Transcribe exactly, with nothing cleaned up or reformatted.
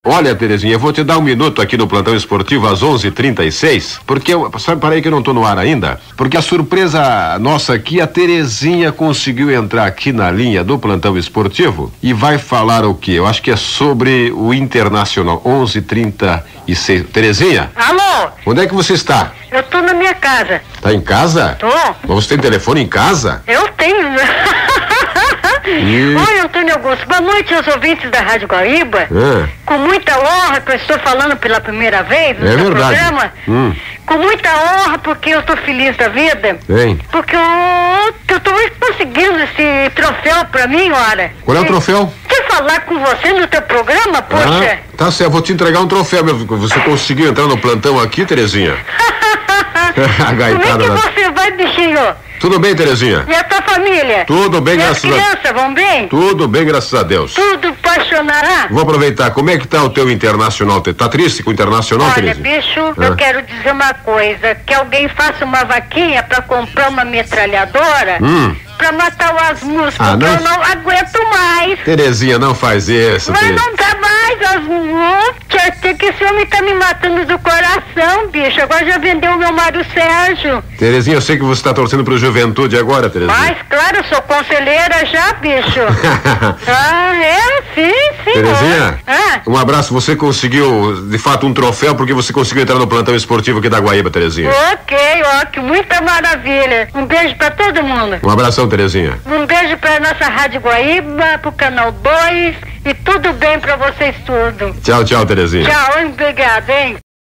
Olha, Terezinha, eu vou te dar um minuto aqui no Plantão Esportivo às onze e trinta e seis, porque eu, sabe, parei que eu não tô no ar ainda, porque a surpresa nossa aqui, a Terezinha conseguiu entrar aqui na linha do Plantão Esportivo e vai falar o quê? Eu acho que é sobre o Internacional, onze e trinta e seis. Terezinha? Alô? Onde é que você está? Eu tô na minha casa. Tá em casa? Tô. Mas você tem telefone em casa? Eu tenho. E... Oi, Antônio Augusto. Boa noite aos ouvintes da Rádio Guaíba. É. Com muita honra que eu estou falando pela primeira vez no É seu verdade. programa. Hum. Com muita honra, porque eu estou feliz da vida. Hein? Porque eu, que eu tô conseguindo esse troféu pra mim, ora. Qual é o troféu? Quer falar com você no teu programa, poxa? Ah, tá certo, vou te entregar um troféu, meu. Você conseguiu entrar no plantão aqui, Terezinha? A Como gaitada é que da... você vai, bichinho? Tudo bem, Terezinha? E a tua família? Tudo bem, E as graças a... crianças vão bem? Tudo bem, graças a Deus. Tudo apaixonará? Vou aproveitar, como é que tá o teu Internacional? Tá triste com o Internacional, Olha, Terezinha? bicho, Ah. eu quero dizer uma coisa, que alguém faça uma vaquinha pra comprar uma metralhadora Hum. pra matar o Asmus, Ah, porque não? eu não aguento mais. Terezinha, não faz isso, Mas Terezinha. não dá mais, Asmus. Tia, que esse homem tá me matando do coração, bicho. Agora já vendeu o meu Mário Sérgio. Terezinha, eu sei que você tá torcendo pro Juventude agora, Terezinha. Mas, claro, eu sou conselheira já, bicho. Ah, é? Sim, sim. Terezinha, Ah. um abraço. Você conseguiu, de fato, um troféu porque você conseguiu entrar no plantão esportivo aqui da Guaíba, Terezinha. Ok, ó, que muita maravilha. Um beijo pra todo mundo. Um abração, Terezinha. Um beijo pra nossa Rádio Guaíba, pro Canal dois e tudo bem pra vocês tudo. Tchau, tchau, Terezinha. Tchau, hein? Obrigada, hein?